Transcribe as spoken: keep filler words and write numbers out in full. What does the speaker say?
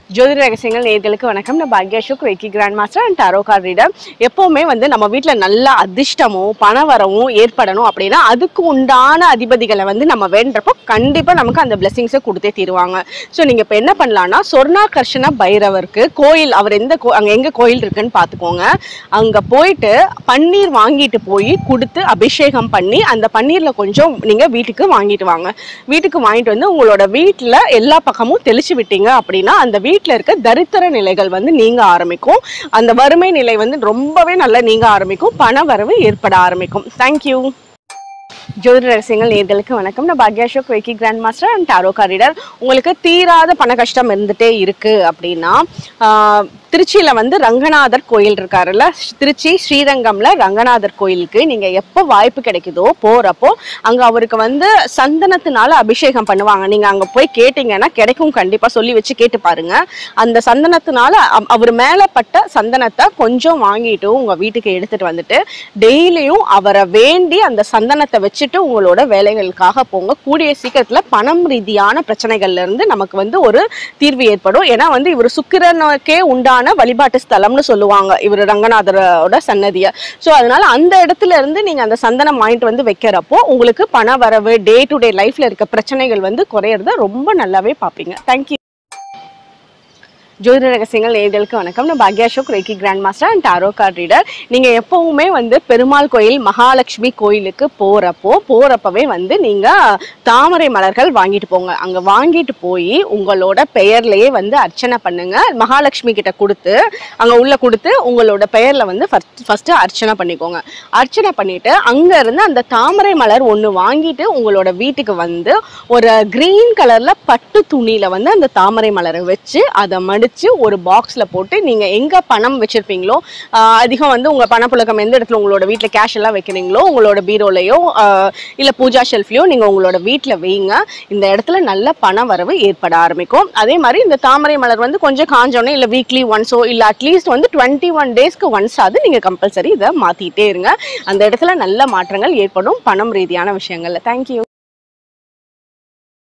Jothida Ragasiyangal நேயர்களுக்கு வணக்கம். நான் பாghya ashok reiki grand master and tarot card reader. எப்பவுமே வந்து நம்ம வீட்ல நல்ல அதிர்ஷ்டமும் பணவரவும் ஏற்படணும் அப்படினா அதுக்கு உண்டான அதிபதிகளை வந்து நம்ம வேண்டறப்போ கண்டிப்பா நமக்கு அந்த blessings கொடுத்தே தீருவாங்க. சோ நீங்க இப்ப என்ன பண்ணலாம்னா சொர்ணாகர்ஷண பைரவருக்கு கோயில் அவர் எந்த அங்க எங்க கோயில் இருக்குன்னு பாத்துக்கோங்க. அங்க போயிட்டு பன்னீர் வாங்கிட்டு போய் கொடுத்து அபிஷேகம் பண்ணி அந்த பன்னீர்ல கொஞ்சம் நீங்க வீட்டுக்கு வாங்கிட்டு வாங்க. வீட்டுக்கு வாங்கிட்டு வந்து உங்களோட வீட்ல எல்லா பக்கமும் தெளிச்சு விட்டீங்க அப்படினா அந்த வீட்ல இருக்க தரித்திர நிலைகள் வந்து நீங்க ஆரம்பிக்கும். அந்த வறுமை நிலை வந்து ரொம்பவே நல்லா நீங்க ஆரம்பிக்கும். பணவரவு ஏற்பட ஆரம்பிக்கும். Thank you. Jothida Ragasiyangal நேயர்களுக்கு வணக்கம். நான் பாghya ashok reiki grand master and tarot card reader. உங்களுக்கு தீராத பண கஷ்டம் இருந்துட்டே இருக்கு அப்படினா திருச்சியில வந்து ரங்கநாதர் கோயில் இருக்காருல்ல, திருச்சி ஸ்ரீரங்கம்ல ரங்கநாதர் கோயிலுக்கு நீங்க எப்போ வாய்ப்பு கிடைக்குதோ போறப்போ அங்க அவருக்கு வந்து சந்தனத்தினால அபிஷேகம் பண்ணுவாங்க. நீங்க அங்க போய் கேட்டீங்கன்னா கிடைக்கும், கண்டிப்பா சொல்லி வச்சு கேட்டு பாருங்க. அந்த சந்தனத்தினால அவர் மேல பட்ட சந்தனத்தை கொஞ்சம் வாங்கிட்டு உங்க வீட்டுக்கு எடுத்துட்டு வந்துட்டு டெய்லியும் அவரை வேண்டி அந்த சந்தனத்தை வச்சுட்டு உங்களோட வேலைகளுக்காக போங்க. கூடிய சீக்கிரத்துல பணம் ரீதியான பிரச்சனைகள்ல இருந்து நமக்கு வந்து ஒரு தீர்வு ஏற்படும். ஏன்னா வந்து இவர் சுக்கிரனுக்கே உண்டான வழிபாட்டு ஸ்தலம்னு சொல்லுவாங்க இவர் ரங்கநாதரோட சன்னதிய. சோ அதனால அந்த இடத்துல இருந்து நீங்க அந்த சந்தனம் வாங்கிட்டு வந்து வைக்கிறப்போ உங்களுக்கு பண வரவு டே டு டே லைஃப்ல இருக்க பிரச்சனைகள் வந்து குறையறத ரொம்ப நல்லாவே பாப்பீங்க. தேங்க்யூ. Jothida Ragasiyangal நேயர்களுக்கு வணக்கம். நான் பாghya ashok reiki grand master and tarot card reader. நீங்க எப்பவுமே வந்து பெருமாள் கோயில் மகாலட்சுமி கோயிலுக்கு போறப்போ போறப்பவே வந்து நீங்க தாமரை மலர்கள் வாங்கிட்டு போங்க. அங்க வாங்கிட்டு போய் உங்களோட பெயர்லயே வந்து அர்ச்சனை பண்ணுங்க. மகாலட்சுமி கிட்ட கொடுத்து அங்க உள்ள கொடுத்து உங்களோட பெயர்ல வந்து ஃபர்ஸ்ட் அர்ச்சனை பண்ணிக்கோங்க. அர்ச்சனை பண்ணிட்டு அங்க இருந்து அந்த தாமரை மலர் ஒண்ணு வாங்கிட்டு உங்களோட வீட்டுக்கு வந்து ஒரு கிரீன் கலர்ல பட்டு துணியில வந்து அந்த தாமரை மலரை வச்சு அதை மடி ஒரு பாக்ஸ்ல போட்டு நீங்க எங்க பணம் வச்சிருப்பீங்களோ அதிகம் வந்து உங்க பணப்புழக்கம் எந்த இடத்துல உங்களோட வீட்ல கேஷ் எல்லாம் வைக்கிறீங்களோ உங்களோட பீரோலயோ இல்ல பூஜா ஷெல்ஃப்லயோ நீங்க உங்களோட வீட்ல வைங்க. இந்த இடத்துல நல்ல பண வரவு ஏற்பட ஆரம்பிக்கும். அதே மாதிரி இந்த தாமரை மலர் வந்து கொஞ்சம் காஞ்சோனே இல்ல வீக்லி ஒன்ஸோ இல்ல அட்லீஸ்ட் வந்து டுவெண்ட்டி ஒன் டேஸ்க்கு ஒன்ஸ் ஆகுது நீங்க கம்பல்சரி இதை மாத்திட்டே இருங்க. அந்த இடத்துல நல்ல மாற்றங்கள் ஏற்படும் பணம் ரீதியான விஷயங்கள்ல. தேங்க்யூ.